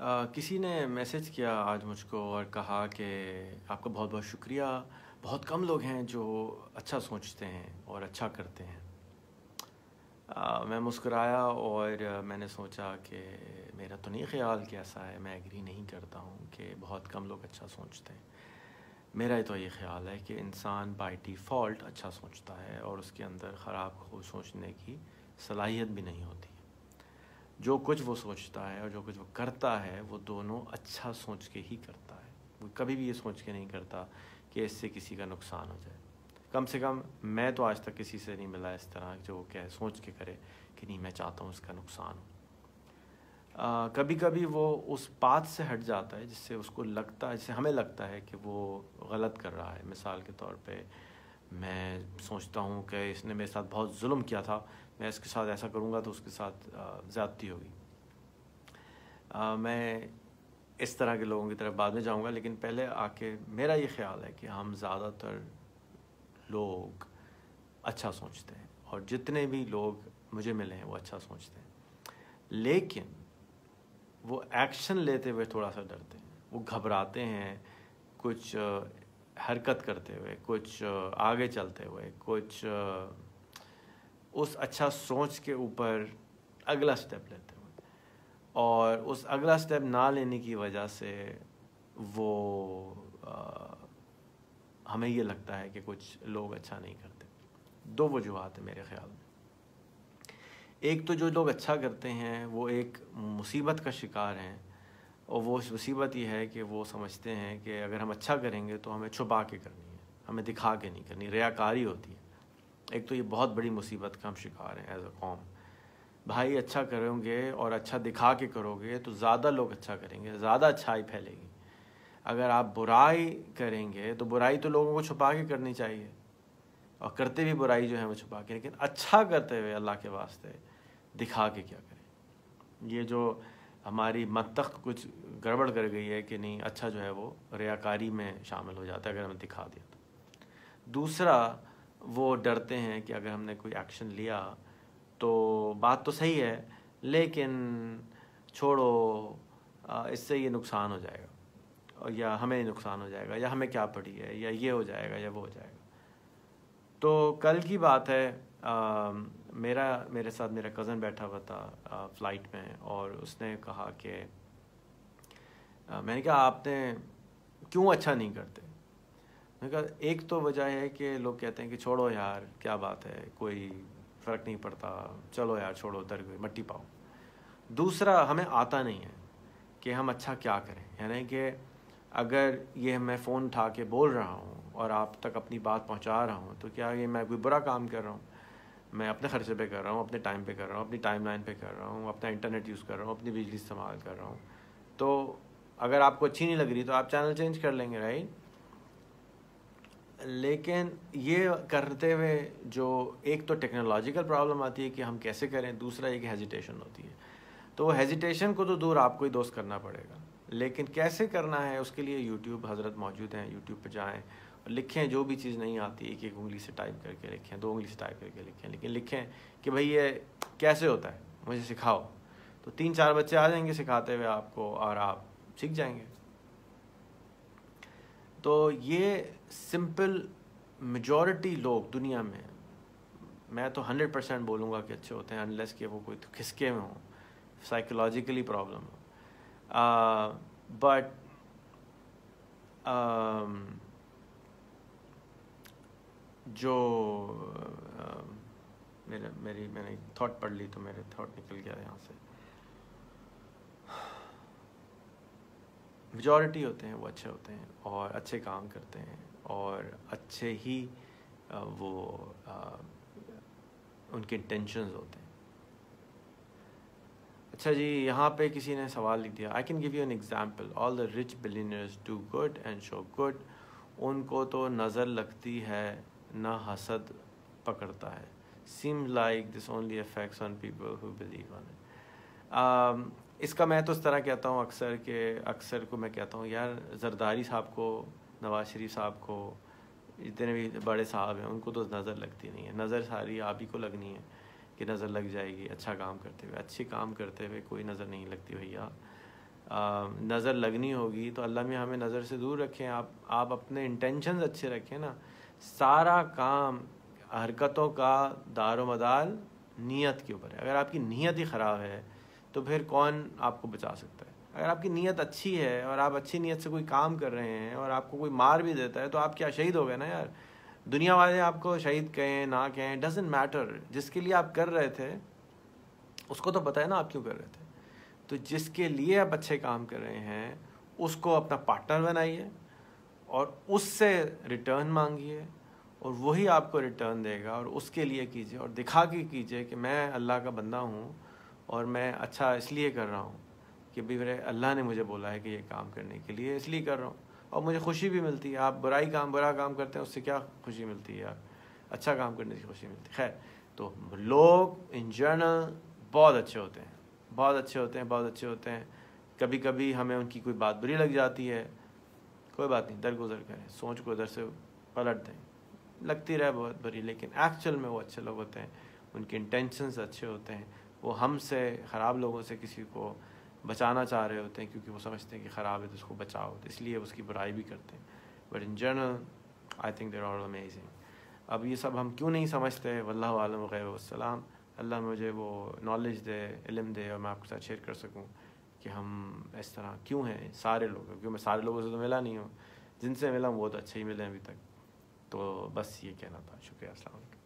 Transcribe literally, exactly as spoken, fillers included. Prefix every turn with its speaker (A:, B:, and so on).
A: अ, किसी ने मैसेज किया आज मुझको और कहा कि आपका बहुत बहुत शुक्रिया। बहुत कम लोग हैं जो अच्छा सोचते हैं और अच्छा करते हैं। अ, मैं मुस्कुराया और मैंने सोचा कि मेरा तो नहीं ख़्याल कि ऐसा है। मैं एग्री नहीं करता हूँ कि बहुत कम लोग अच्छा सोचते हैं। मेरा तो ये ख़्याल है कि इंसान बाय डिफ़ॉल्ट अच्छा सोचता है और उसके अंदर ख़राब को सोचने की सलाहियत भी नहीं होती। जो कुछ वो सोचता है और जो कुछ वो करता है वो दोनों अच्छा सोच के ही करता है। वो कभी भी ये सोच के नहीं करता कि इससे किसी का नुकसान हो जाए। कम से कम मैं तो आज तक किसी से नहीं मिला इस तरह जो क्या सोच के करे कि नहीं मैं चाहता हूँ इसका नुकसान हो। आ, कभी कभी वो उस बात से हट जाता है जिससे उसको लगता है, जिससे हमें लगता है कि वो गलत कर रहा है। मिसाल के तौर पे मैं सोचता हूँ कि इसने मेरे साथ बहुत जुल्म किया था, मैं इसके साथ ऐसा करूँगा तो उसके साथ ज़्यादती होगी। मैं इस तरह के लोगों की तरफ बाद में जाऊँगा, लेकिन पहले आके मेरा ये ख़्याल है कि हम ज़्यादातर लोग अच्छा सोचते हैं और जितने भी लोग मुझे मिले हैं वो अच्छा सोचते हैं, लेकिन वो एक्शन लेते हुए थोड़ा सा डरते हैं। वो घबराते हैं कुछ हरकत करते हुए, कुछ आगे चलते हुए, कुछ उस अच्छा सोच के ऊपर अगला स्टेप लेते हुए, और उस अगला स्टेप ना लेने की वजह से वो आ, हमें ये लगता है कि कुछ लोग अच्छा नहीं करते। दो वजूहत है मेरे ख़्याल में। एक तो जो लोग अच्छा करते हैं वो एक मुसीबत का शिकार हैं, और वो मुसीबत ये है कि वो समझते हैं कि अगर हम अच्छा करेंगे तो हमें छुपा के करनी है, हमें दिखा के नहीं करनी, रियाकारी होती है। एक तो ये बहुत बड़ी मुसीबत का हम शिकार हैं एज अ कौम। भाई अच्छा करोगे और अच्छा दिखा के करोगे तो ज़्यादा लोग अच्छा करेंगे, ज़्यादा अच्छाई फैलेगी। अगर आप बुराई करेंगे तो बुराई तो लोगों को छुपा के करनी चाहिए, और करते भी बुराई जो है वो छुपा के, लेकिन अच्छा करते हुए अल्लाह के वास्ते दिखा के क्या करें। ये जो हमारी मंतख कुछ गड़बड़ कर गई है कि नहीं, अच्छा जो है वो रियाकारी में शामिल हो जाता है अगर हमें दिखा दिया तो। दूसरा, वो डरते हैं कि अगर हमने कोई एक्शन लिया तो बात तो सही है लेकिन छोड़ो, इससे ये नुकसान हो जाएगा, या हमें नुकसान हो जाएगा, या हमें क्या पड़ी है, या ये हो जाएगा या वो हो जाएगा। तो कल की बात है, आ, मेरा मेरे साथ मेरा कज़न बैठा हुआ था फ़्लाइट में, और उसने कहा कि मैंने कहा आपने क्यों अच्छा नहीं करते। मैंने कहा एक तो वजह है कि लोग कहते हैं कि छोड़ो यार क्या बात है, कोई फ़र्क नहीं पड़ता, चलो यार छोड़ो, उधर मट्टी पाओ। दूसरा, हमें आता नहीं है कि हम अच्छा क्या करें। यानी कि अगर ये मैं फ़ोन उठा के बोल रहा हूँ और आप तक अपनी बात पहुँचा रहा हूँ तो क्या ये मैं कोई बुरा काम कर रहा हूँ? मैं अपने ख़र्चे पे कर रहा हूँ, अपने टाइम पे कर रहा हूँ, अपनी टाइमलाइन पे कर रहा हूँ, अपना इंटरनेट यूज़ कर रहा हूँ, अपनी बिजली इस्तेमाल कर रहा हूँ। तो अगर आपको अच्छी नहीं लग रही तो आप चैनल चेंज कर लेंगे, राइट। लेकिन ये करते हुए जो एक तो टेक्नोलॉजिकल प्रॉब्लम आती है कि हम कैसे करें, दूसरा एक हेजिटेशन होती है। तो हेजिटेशन को तो दूर आपको ही दोस्त करना पड़ेगा, लेकिन कैसे करना है उसके लिए यूट्यूब हज़रत मौजूद हैं। यूट्यूब पे जाएं और लिखें, जो भी चीज़ नहीं आती एक एक उंगली से टाइप करके लिखें, दो उंगली से टाइप करके लिखें, लेकिन लिखें कि भाई ये कैसे होता है, मुझे सिखाओ। तो तीन चार बच्चे आ जाएंगे सिखाते हुए आपको, और आप सीख जाएंगे। तो ये सिंपल मेजॉरिटी लोग दुनिया में, मैं तो हंड्रेड परसेंट बोलूँगा कि अच्छे होते हैं, अनलेस कि वो कोई खिसके में हो, साइकोलॉजिकली प्रॉब्लम हो। बट जो uh, मेरे मेरी मैंने थॉट पढ़ ली तो मेरे थॉट निकल गया यहाँ से। मेजॉरिटी होते हैं वो अच्छे होते हैं और अच्छे काम करते हैं और अच्छे ही uh, वो uh, उनके इंटेंशंस होते हैं। अच्छा जी, यहाँ पे किसी ने सवाल लिख दिया, I can give you an example, all the rich billionaires do good and show good, उनको तो नज़र लगती है ना हसद पकड़ता है, seem like this only affects on people who believe on it. इसका मैं तो इस तरह कहता हूँ अक्सर के अक्सर को मैं कहता हूँ यार, जरदारी साहब को, नवाज शरीफ साहब को, जितने भी बड़े साहब हैं उनको तो नज़र लगती नहीं है। नज़र सारी आप ही को लगनी है कि नज़र लग जाएगी अच्छा काम करते हुए। अच्छे काम करते हुए कोई नज़र नहीं लगती भैया। नज़र लगनी होगी तो अल्लाह में हमें नज़र से दूर रखें। आप आप अपने इंटेंशंस अच्छे रखें ना। सारा काम हरकतों का दारोमदार नीयत के ऊपर है। अगर आपकी नीयत ही ख़राब है तो फिर कौन आपको बचा सकता है। अगर आपकी नीयत अच्छी है और आप अच्छी नीयत से कोई काम कर रहे हैं और आपको कोई मार भी देता है तो आप क्या शहीद हो गए ना यार। दुनिया वाले आपको शहीद कहें ना कहें, डजेंट मैटर। जिसके लिए आप कर रहे थे उसको तो पता है ना आप क्यों कर रहे थे। तो जिसके लिए आप अच्छे काम कर रहे हैं उसको अपना पार्टनर बनाइए और उससे रिटर्न मांगिए और वही आपको रिटर्न देगा। और उसके लिए कीजिए और दिखा के कीजिए कि मैं अल्लाह का बंदा हूँ और मैं अच्छा इसलिए कर रहा हूँ कि भी मेरे अल्लाह ने मुझे बोला है कि ये काम करने के लिए, इसलिए कर रहा हूँ और मुझे खुशी भी मिलती है। आप बुराई काम बुरा काम करते हैं उससे क्या खुशी मिलती है यार, अच्छा काम करने की खुशी मिलती है। खैर, तो लोग इन जनरल बहुत अच्छे होते हैं, बहुत अच्छे होते हैं, बहुत अच्छे होते हैं। कभी कभी हमें उनकी कोई बात बुरी लग जाती है, कोई बात नहीं, दरगुजर करें, सोच को उधर से पलट दें। लगती रहे बहुत बुरी, लेकिन एक्चुअल में वो अच्छे लोग होते हैं, उनके इंटेंशंस अच्छे होते हैं। वो हमसे ख़राब लोगों से किसी को बचाना चाह रहे होते हैं क्योंकि वो समझते हैं कि ख़राब है तो उसको बचाओ, तो इसलिए उसकी बुराई भी करते हैं। But in general I think there are amazing. अब ये सब हम क्यों नहीं समझते, वल्लाहु आलम ग़ैब वस्सलाम। अल्लाह मुझे वो नॉलेज दे, इल्म दे और मैं आपके साथ शेयर कर सकूं कि हम इस तरह क्यों हैं सारे लोग। क्योंकि मैं सारे लोगों से तो मिला नहीं हूँ, जिनसे मिला हूँ वो तो अच्छे ही मिले अभी तक। तो बस ये कहना था। शुक्रिया, अस्सलाम वालेकुम।